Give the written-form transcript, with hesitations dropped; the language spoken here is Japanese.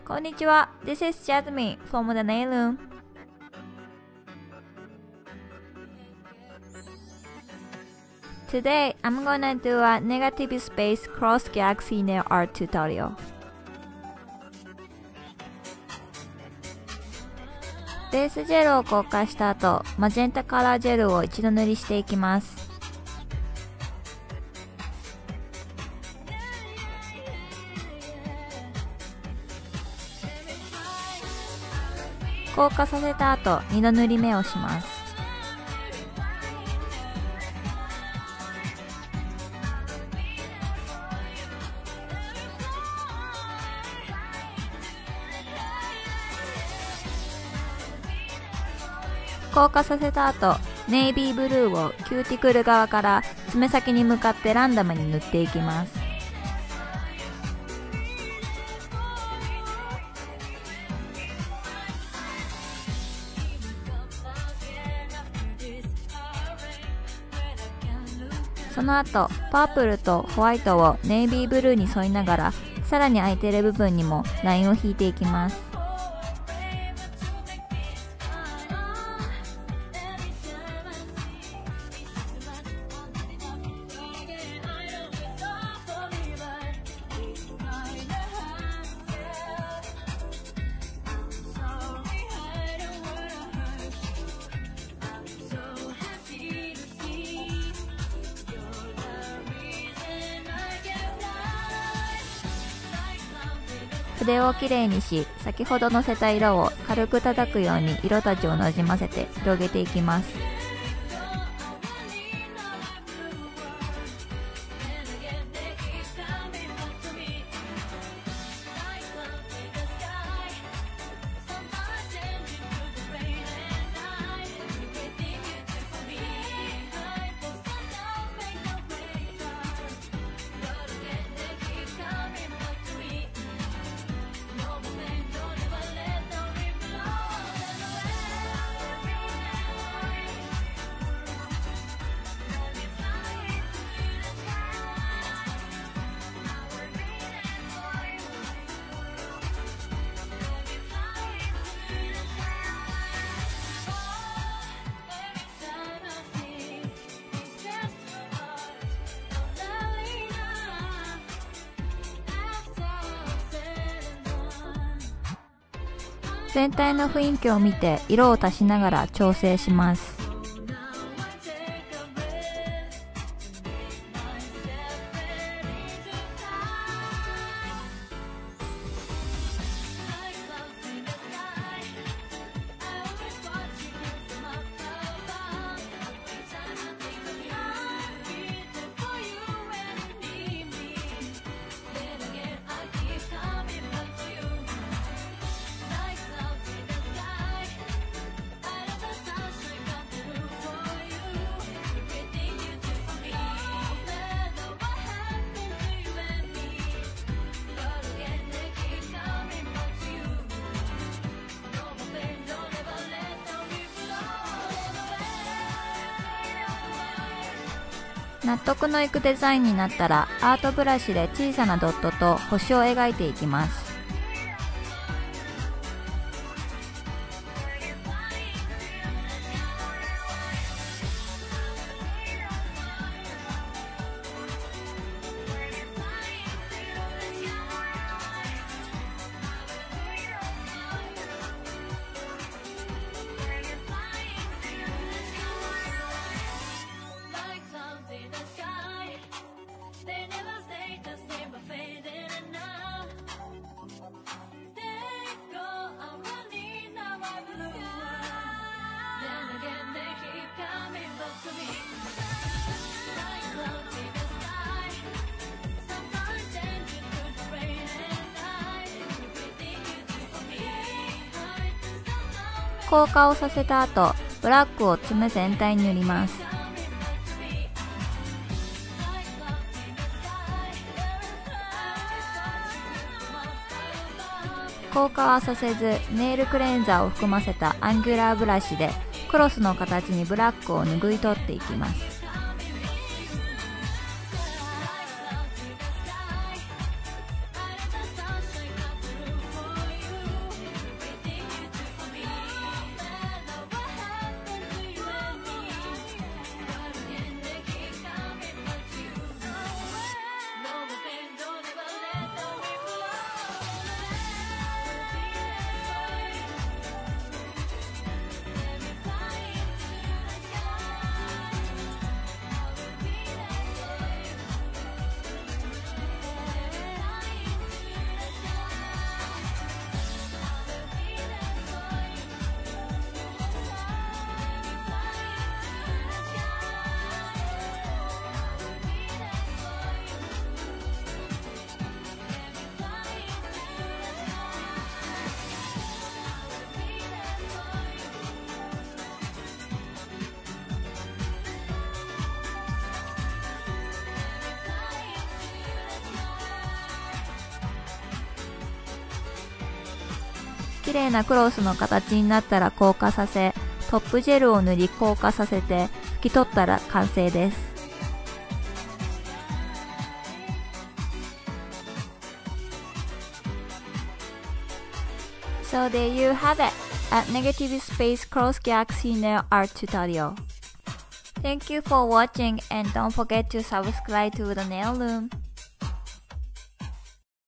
こんにちは。This is Jasmine from the nail room. Today, I'm gonna do a negative space cross galaxy nail art tutorial. ベースジェルを硬化した後、マジェンタカラージェルを一度塗りしていきます。硬化させた後、2度塗り目をします。硬化させた後、ネイビーブルーをキューティクル側から爪先に向かってランダムに塗っていきます。その後、パープルとホワイトをネイビーブルーに添いながら、さらに空いている部分にもラインを引いていきます。筆をきれいにし、先ほどのせた色を軽く叩くように色たちをなじませて広げていきます。全体の雰囲気を見て色を足しながら調整します。納得のいくデザインになったら、アートブラシで小さなドットと星を描いていきます。硬化をさせた後、ブラックを爪全体に塗ります。硬化はさせず、ネイルクレンザーを含ませたアンギュラーブラシでクロスの形にブラックを拭い取っていきます。 綺麗なクロスの形になったら硬化させ、トップジェルを塗り硬化させて拭き取ったら完成です。So there you have it, a negative space cross galaxy nail art tutorial. Thank you for watching and don't forget to subscribe to the nail room.